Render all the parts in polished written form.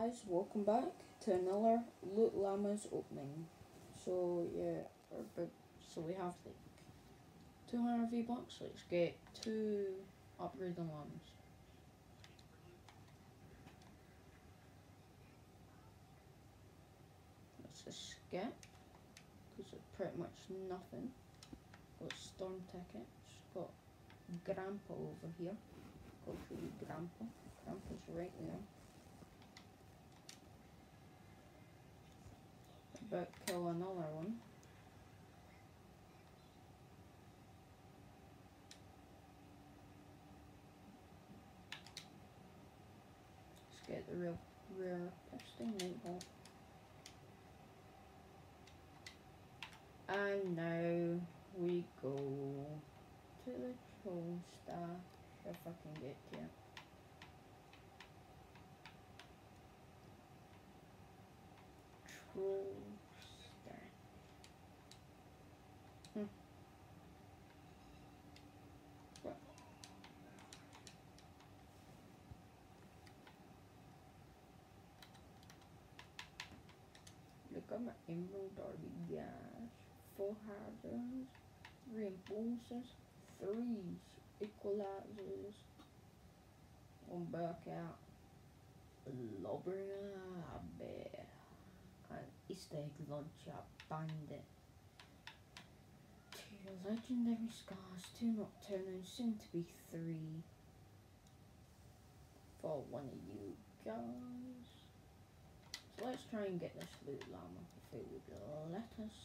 guys, welcome back to another Loot Llamas opening. So yeah, so we have like 200 V-Bucks, let's get 2 upgraded llamas. Let's just skip, because it's pretty much nothing. Got storm tickets, got Grandpa over here. Go show you Grandpa. Grandpa's right there. About kill another one. Let's get the real rare piston Nighthawk. And now we go to the troll stash, if I can get to it. Troll stash. What? Look at my emerald derby, guys. 4 hazards, reinforces, 3s, equalizers. One back out. Lobber and Easter egg launcher bandit. 2 legendary scars, 2 nocturnal, soon to be 3 for one of you guys. So let's try and get this loot llama if it would let us.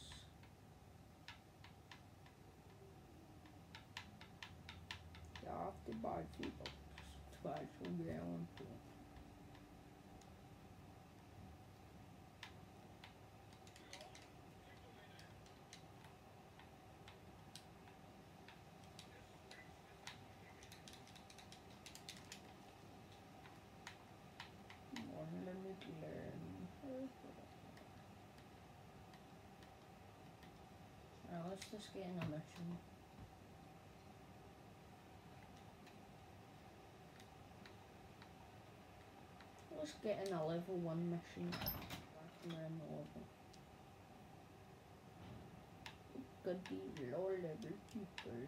You have to buy people to actually get on to it. Now let's just get in a mission. Let's get in a level 1 mission. We're in the level. Could be low level people.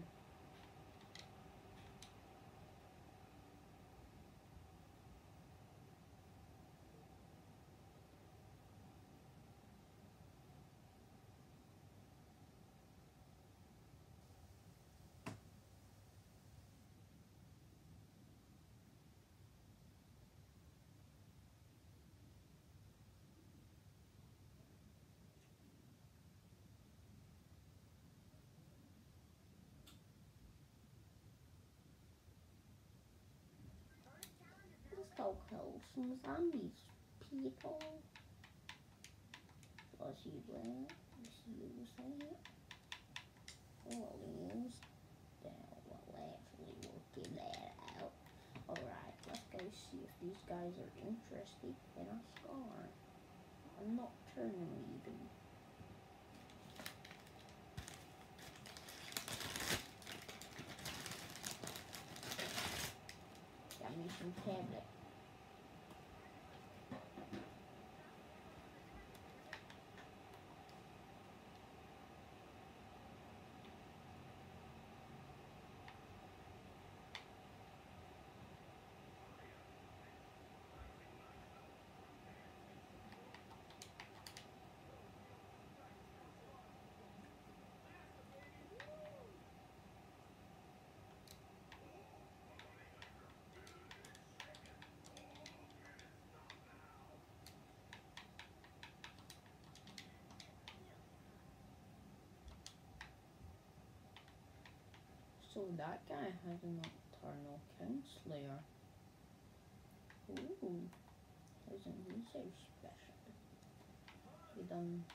Let's go kill some zombies, people. Let's use that. Well, we'll actually work that out. Alright, let's go see if these guys are interested in a scar. A nocturnal even. Got me some tablet. So that guy has a nocturnal Kingslayer. Ooh, isn't he so special? He done.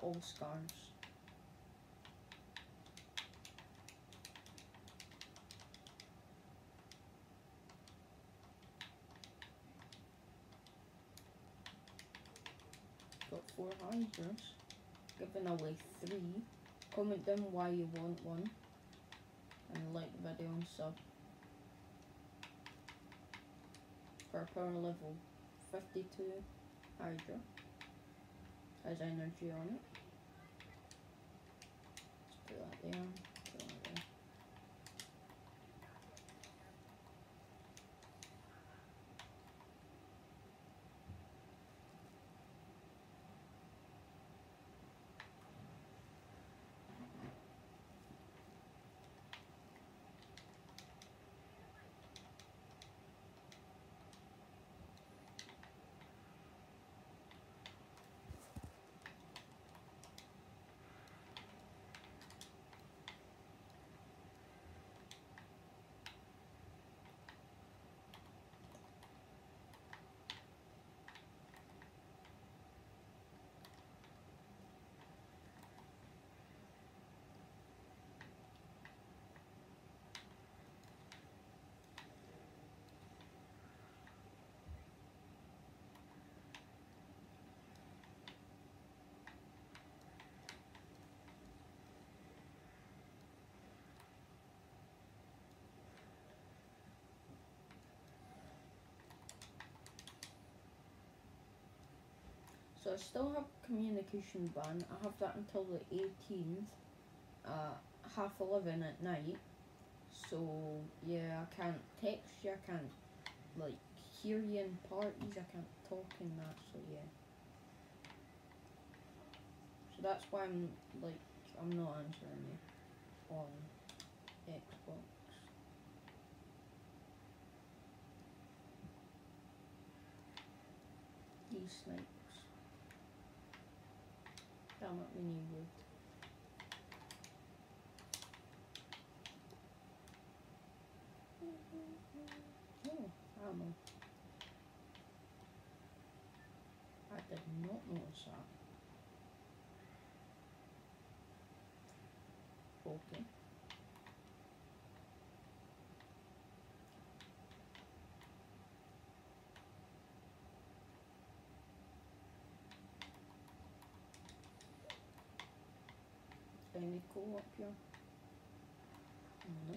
all scars. Got 4 hydras, giving away 3. Comment down why you want one, and like the video and sub. For power level 52 hydra, has energy on it. Let's put that there, put that there. So I still have communication ban. I have that until the 18th, 11:30 at night. So yeah, I can't text you, I can't like hear you in parties, I can't talk in that, so yeah. So that's why I'm not answering you on Xbox. These snipes. Damn it, we need wood. Oh, ammo. I did not notice that. Okay. Any cool up here? No.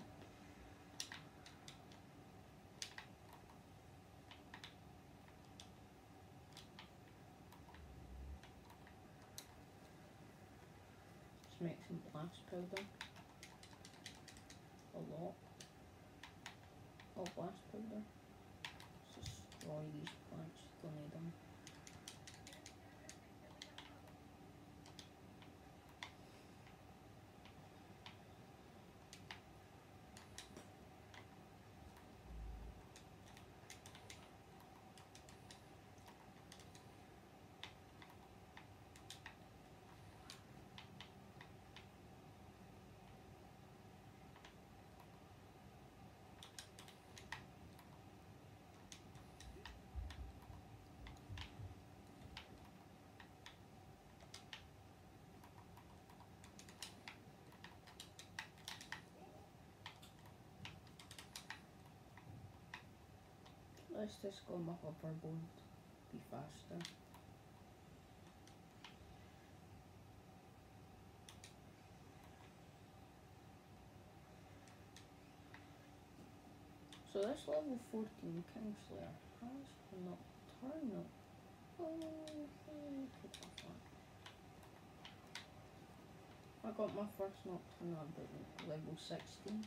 Let's make some blast powder. A lot. Oh, blast powder. Let's destroy these plants. Don't need them. Let's just go my hoverboard. Be faster. So this level 14 Kingslayer has a nocturnal. Oh, hey, could have that. I got my first nocturnal at level 16.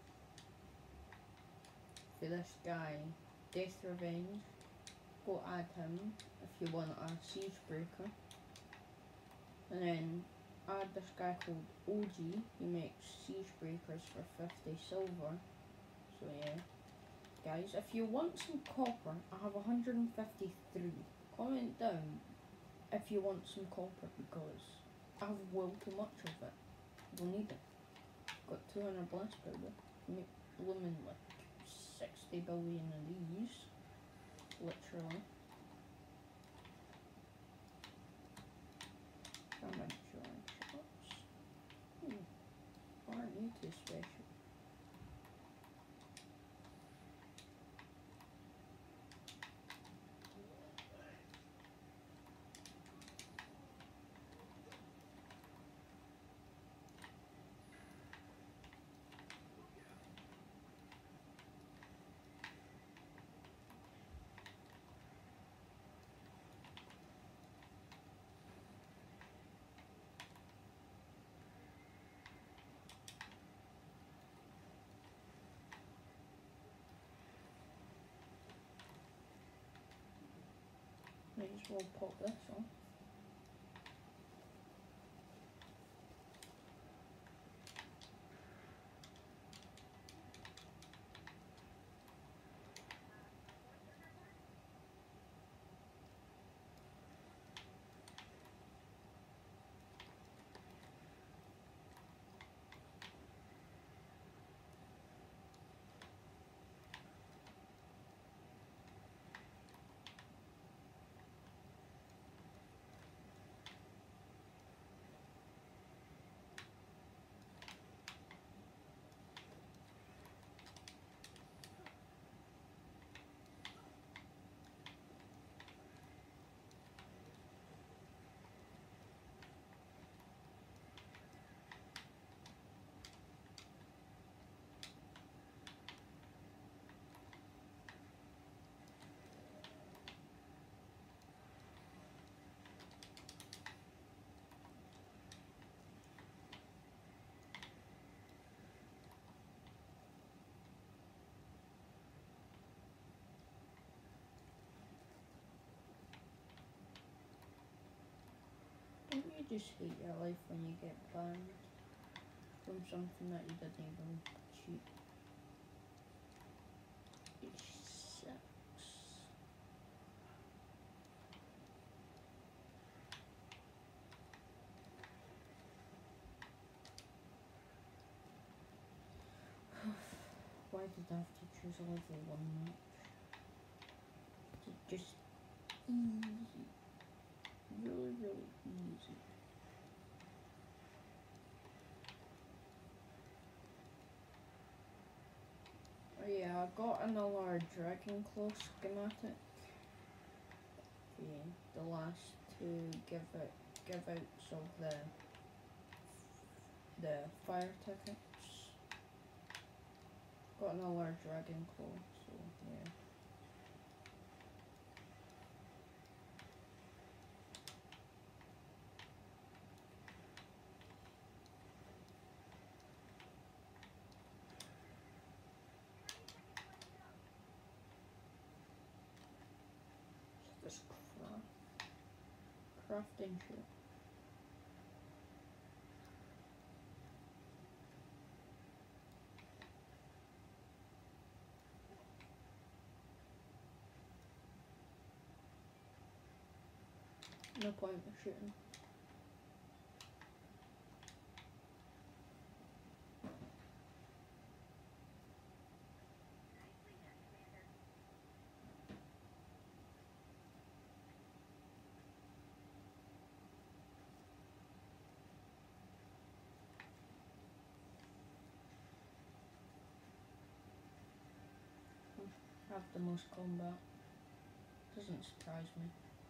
For this guy, Death Revenge, go add him if you want a siege breaker. And then add this guy called OG, he makes siege breakers for 50 silver. So yeah. Guys, if you want some copper, I have 153. Comment down if you want some copper because I have well too much of it. We'll need it. Got 200 blast powder. Make blooming like 60 billion of these. Literally. How much? too special. Might as well pop this on. Don't you just hate your life when you get banned from something that you didn't even cheat? It sucks. Why did I have to choose a level 1 match? It's just easy. Really, really easy. Oh yeah, I got another Dragon Claw schematic. Yeah, the last two give outs of the fire tickets. Got another Dragon Claw, so yeah. This crafting shit. No point in shooting. Have the most combat. Doesn't surprise me.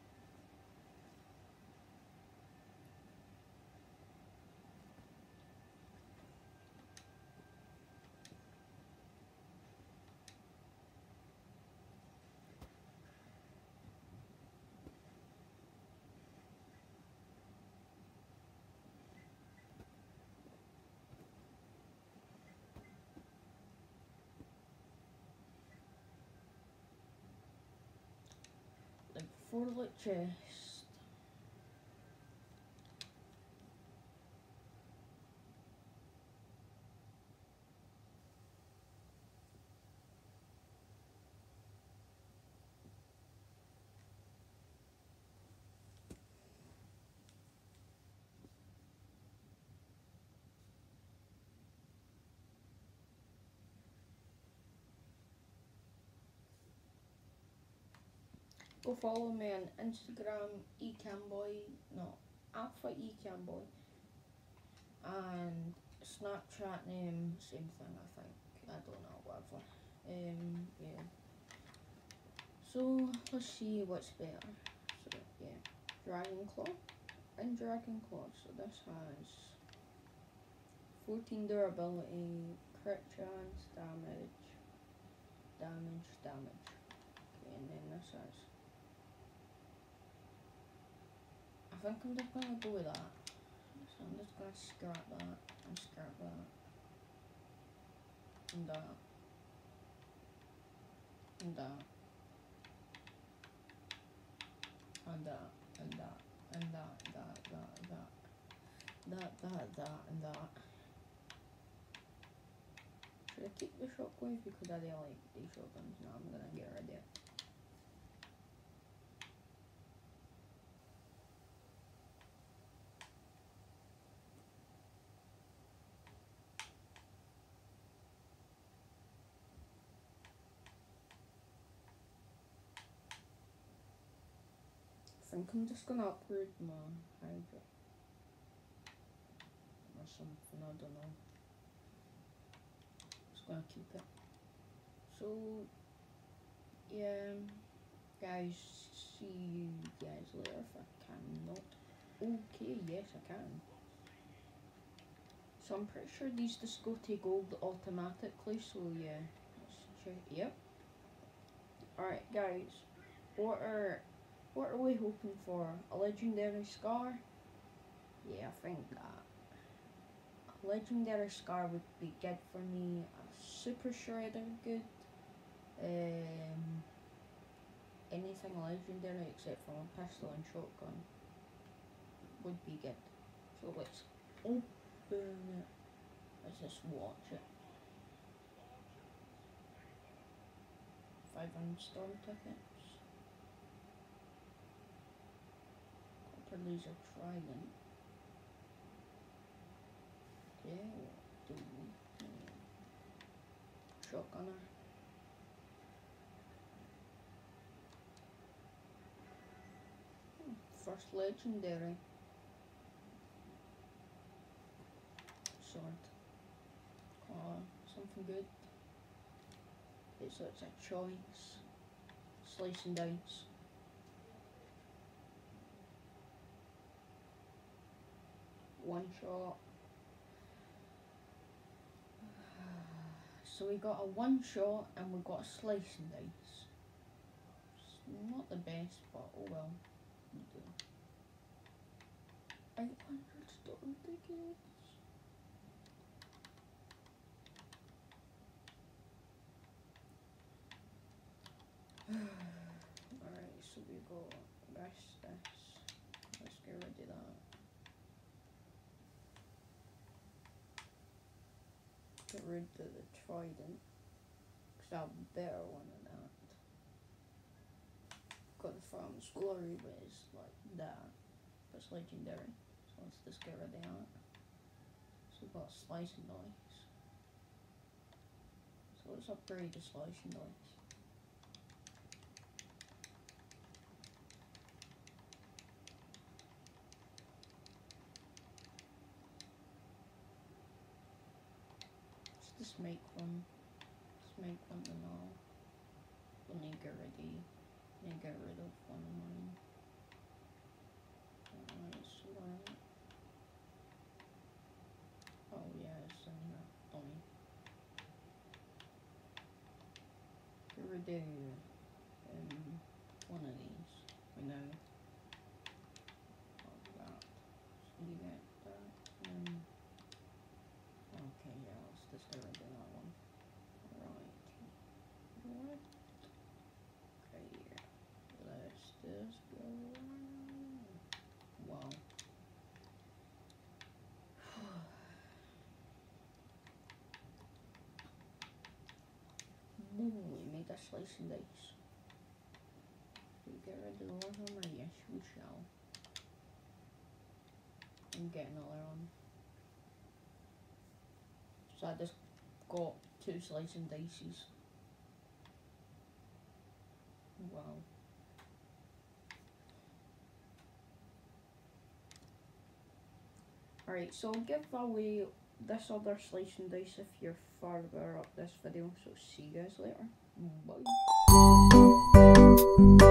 Like for the chest. Go follow me on Instagram, Ecamboy, no, Alpha Ecamboy, and Snapchat name, same thing I think. I don't know, whatever. Yeah. So let's see what's better. So yeah, Dragonclaw and Dragonclaw. So this has 14 durability, crit chance, damage. Okay, and then this has. I think I'm just gonna go with that. So I'm just gonna scrap that and scrap that. And that. And that. And that. And that. And that. And that. Should I keep the shockwave because I really like these shotguns? No, I'm gonna get rid of it. I think I'm just gonna upgrade my Hydra. Or something, I don't know. Just gonna keep it. So, yeah, guys, see you guys later if I cannot. Okay, yes I can. So I'm pretty sure these just go to gold automatically, so yeah, let's check, yep. Alright guys, what are we hoping for? A legendary scar? Yeah, I think that. A legendary scar would be good for me. A super shredder good. Anything legendary except for a pistol and shotgun would be good. So let's open it. Let's just watch it. 500 storm tickets. Copper laser trident. Okay, what do we need? Shotgunner. First legendary. Sword. Something good. Okay, so it's a choice. Slice and dice. One shot. So we got a one shot and we got a slice and dice. It's not the best, but oh well. 800 storm tickets. Alright, so we got this. Let's get rid of that. Get rid of the trident, because I have a better one than that. Got the Farmer's Glory, but it's like that, but it's legendary. So let's just get rid of that. So we've got Slice and Dice. So let's upgrade the Slice and Dice. Let's just make one. Let's make one and all. We'll need to get rid of one of mine. Alright, so oh yeah, it's in here. Dummy. Get rid of one of these. We know. That. So you get that. Okay, yeah, let's just get rid of that one. Right. What? Okay, yeah. Let's just go around. Wow. Boom, we made a slice and dice. We get rid of the Warhammer? Yes, we shall. And get another one. So I just got 2 slice and dices. Wow. Alright, so give away this other slice and dice if you're further up this video. So see you guys later. Bye.